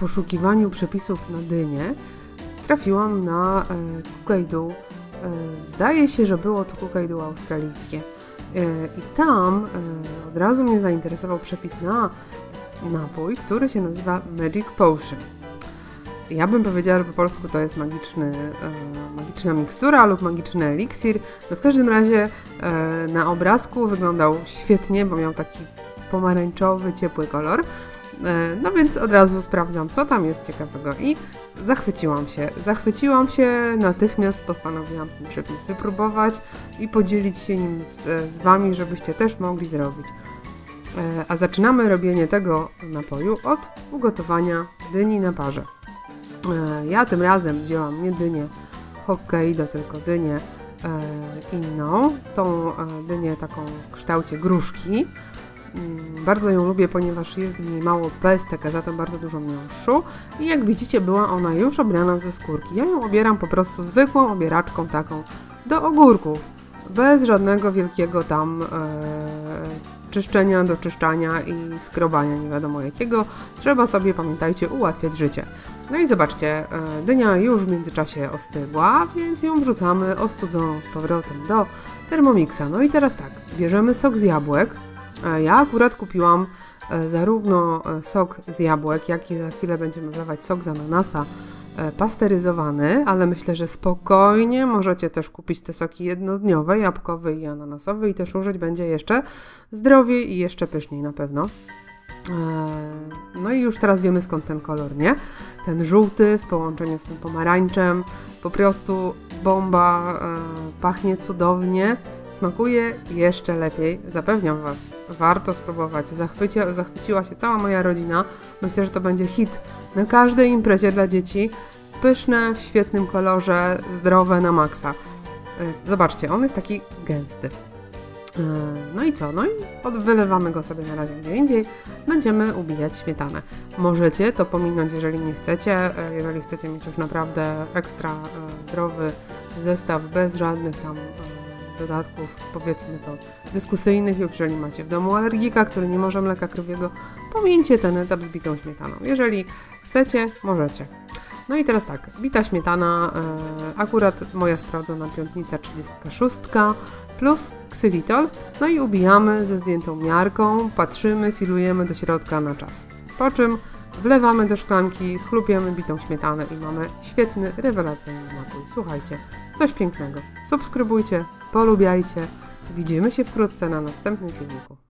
poszukiwaniu przepisów na dynię trafiłam na kukaidu. Zdaje się, że było to kukaidu australijskie. I tam od razu mnie zainteresował przepis na napój, który się nazywa Magic Potion. Ja bym powiedziała, że po polsku to jest magiczna mikstura lub magiczny eliksir. No w każdym razie na obrazku wyglądał świetnie, bo miał taki pomarańczowy, ciepły kolor. No więc od razu sprawdzam, co tam jest ciekawego i zachwyciłam się, natychmiast postanowiłam ten przepis wypróbować i podzielić się nim z Wami, żebyście też mogli zrobić. A zaczynamy robienie tego napoju od ugotowania dyni na parze. Ja tym razem wzięłam nie dynię Hokkaido, tylko dynię inną, tą dynię taką w kształcie gruszki. Bardzo ją lubię, ponieważ jest w niej mało pestek, a za to bardzo dużo miąższu i jak widzicie była ona już obrana ze skórki. Ja ją obieram po prostu zwykłą obieraczką taką do ogórków, bez żadnego wielkiego tam czyszczenia, doczyszczania i skrobania nie wiadomo jakiego. Trzeba sobie, pamiętajcie, ułatwiać życie. No i zobaczcie, dynia już w międzyczasie ostygła, więc ją wrzucamy ostudzoną z powrotem do Thermomixa. No i teraz tak, bierzemy sok z jabłek. Ja akurat kupiłam zarówno sok z jabłek, jak i za chwilę będziemy wlewać sok z ananasa pasteryzowany, ale myślę, że spokojnie możecie też kupić te soki jednodniowe, jabłkowy i ananasowy i też użyć będzie jeszcze zdrowiej i jeszcze pyszniej na pewno. No i już teraz wiemy, skąd ten kolor, nie? Ten żółty w połączeniu z tym pomarańczem, po prostu bomba, pachnie cudownie, smakuje jeszcze lepiej, zapewniam Was, warto spróbować, zachwyciła się cała moja rodzina, myślę, że to będzie hit na każdej imprezie dla dzieci, pyszne, w świetnym kolorze, zdrowe na maksa. Zobaczcie, on jest taki gęsty. No i co? No i wylewamy go sobie na razie gdzie indziej. Będziemy ubijać śmietanę. Możecie to pominąć, jeżeli nie chcecie. Jeżeli chcecie mieć już naprawdę ekstra zdrowy zestaw, bez żadnych tam dodatków, powiedzmy to, dyskusyjnych, lub jeżeli macie w domu alergika, który nie może mleka krowiego, pomińcie ten etap z bitą śmietaną. Jeżeli chcecie, możecie. No i teraz tak, bita śmietana, akurat moja sprawdzona piątnica 36, plus ksylitol, no i ubijamy ze zdjętą miarką, patrzymy, filujemy do środka na czas. Po czym wlewamy do szklanki, chlupiemy bitą śmietanę i mamy świetny, rewelacyjny napój. Słuchajcie, coś pięknego. Subskrybujcie, polubiajcie. Widzimy się wkrótce na następnym filmiku.